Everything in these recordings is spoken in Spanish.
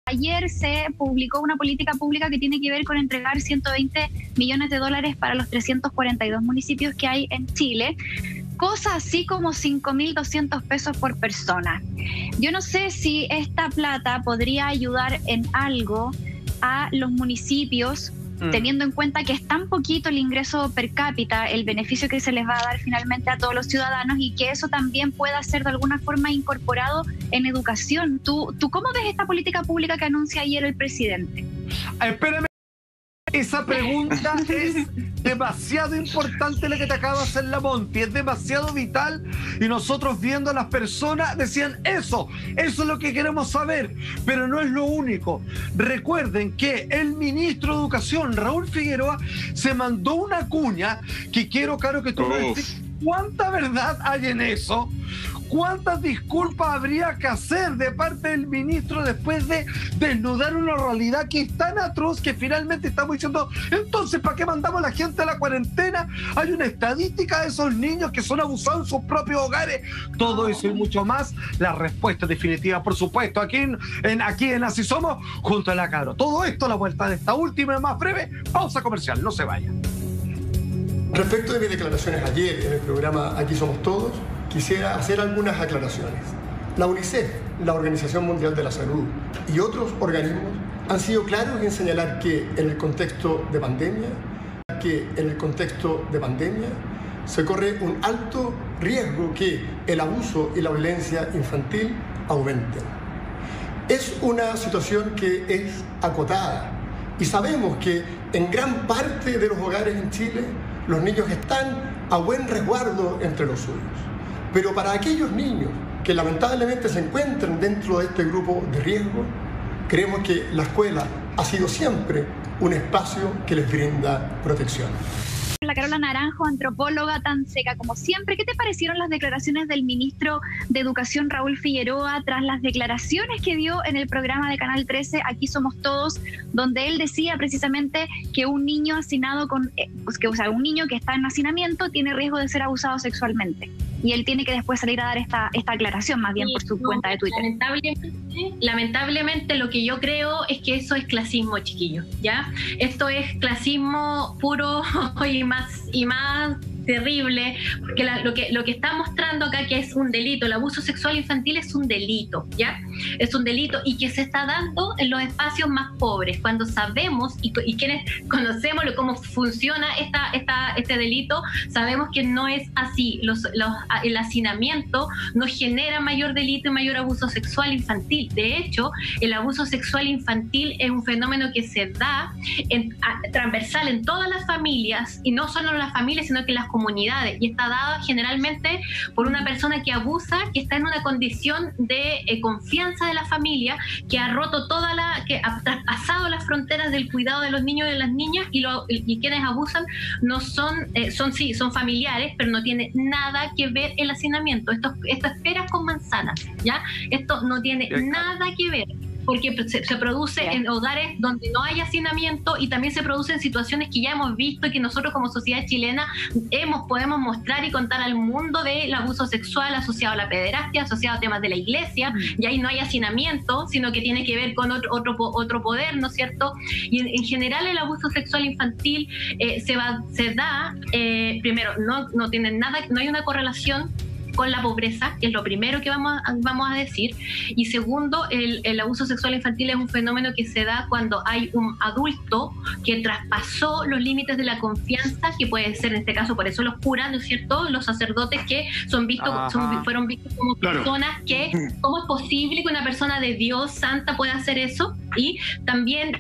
Ayer se publicó una política pública que tiene que ver con entregar 120 millones de dólares para los 342 municipios que hay en Chile. Cosa así como 5.200 pesos por persona. Yo no sé si esta plata podría ayudar en algo a los municipios, teniendo en cuenta que es tan poquito el ingreso per cápita, el beneficio que se les va a dar finalmente a todos los ciudadanos, y que eso también pueda ser de alguna forma incorporado en educación. ¿Tú cómo ves esta política pública que anuncia ayer el presidente? Espérame. Esa pregunta es demasiado importante, la que te acaba de hacer la Monty, es demasiado vital, y nosotros viendo a las personas decían eso es lo que queremos saber, pero no es lo único. Recuerden que el ministro de Educación, Raúl Figueroa, se mandó una cuña que quiero, Caro, que tú me digas cuánta verdad hay en eso. ¿Cuántas disculpas habría que hacer de parte del ministro después de desnudar una realidad que es tan atroz que finalmente estamos diciendo, entonces, ¿para qué mandamos a la gente a la cuarentena? Hay una estadística de esos niños que son abusados en sus propios hogares. Todo eso y mucho más, la respuesta definitiva, por supuesto, aquí en Así Somos, junto a la Caro. Todo esto a la vuelta de esta última y más breve pausa comercial. No se vayan. Respecto de mis declaraciones ayer en el programa Aquí Somos Todos, quisiera hacer algunas aclaraciones. La UNICEF, la Organización Mundial de la Salud, y otros organismos han sido claros en señalar que en el contexto de pandemia se corre un alto riesgo que el abuso y la violencia infantil aumenten. Es una situación que es acotada, y sabemos que en gran parte de los hogares en Chile los niños están a buen resguardo entre los suyos. Pero para aquellos niños que lamentablemente se encuentran dentro de este grupo de riesgo, creemos que la escuela ha sido siempre un espacio que les brinda protección. La Carola Naranjo, antropóloga tan seca como siempre. ¿Qué te parecieron las declaraciones del ministro de Educación, Raúl Figueroa, tras las declaraciones que dio en el programa de Canal 13, Aquí Somos Todos, donde él decía precisamente que un niño hacinado un niño que está en hacinamiento tiene riesgo de ser abusado sexualmente? Y él tiene que después salir a dar esta aclaración, más bien por su cuenta de Twitter. Lamentablemente lo que yo creo es que eso es clasismo, chiquillos, ¿ya? Esto es clasismo puro y más terrible, porque lo que está mostrando acá que es un delito, el abuso sexual infantil es un delito, ¿ya? Es un delito, y que se está dando en los espacios más pobres, cuando sabemos y quienes conocemos cómo funciona este delito, sabemos que no es así. El hacinamiento no genera mayor delito y mayor abuso sexual infantil. De hecho, el abuso sexual infantil es un fenómeno que se da transversal en todas las familias, y no solo en las familias, sino que en las comunidades, y está dada generalmente por una persona que abusa, que está en una condición de confianza de la familia, que ha roto que ha traspasado las fronteras del cuidado de los niños y de las niñas, y quienes abusan no son familiares, pero no tiene nada que ver el hacinamiento. Esto es peras con manzanas, ¿ya? Esto no tiene nada que ver, porque se produce en hogares donde no hay hacinamiento, y también se produce en situaciones que ya hemos visto y que nosotros como sociedad chilena podemos mostrar y contar al mundo del abuso sexual asociado a la pederastia, asociado a temas de la iglesia, y ahí no hay hacinamiento, sino que tiene que ver con otro poder, ¿no es cierto? Y en general el abuso sexual infantil se da, primero, no tiene nada, no hay una correlación con la pobreza, que es lo primero que vamos a decir, y segundo, el abuso sexual infantil es un fenómeno que se da cuando hay un adulto que traspasó los límites de la confianza, que puede ser en este caso, por eso los curas, ¿no es cierto?, los sacerdotes, que fueron vistos como personas que, ¿cómo es posible que una persona de Dios santa pueda hacer eso? Y también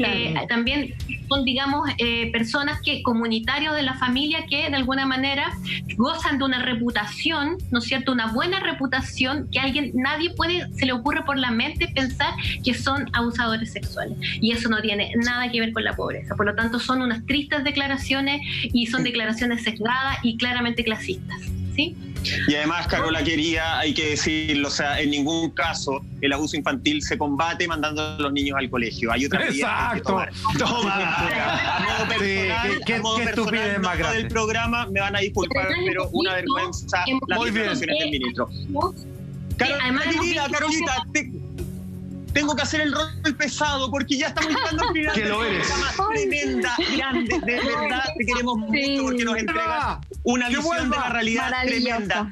son, digamos, personas comunitarios de la familia, que de alguna manera gozan de una reputación, ¿no es cierto?, una buena reputación, que nadie se le ocurre por la mente pensar que son abusadores sexuales, y eso no tiene nada que ver con la pobreza. Por lo tanto, son unas tristes declaraciones, y son declaraciones sesgadas y claramente clasistas, ¿sí? Y además, Carola querida, hay que decirlo, o sea, en ningún caso el abuso infantil se combate mandando a los niños al colegio. Hay otras medidas que hay que tomar. Qué estupidez más grande. Del programa, me van a disculpar, pero una vergüenza las declaraciones del ministro. Carolita, tengo que hacer el rol pesado porque ya estamos llegando al final. Que lo eres. Tremenda, grande, de verdad te queremos mucho porque nos entregas una visión de la realidad tremenda.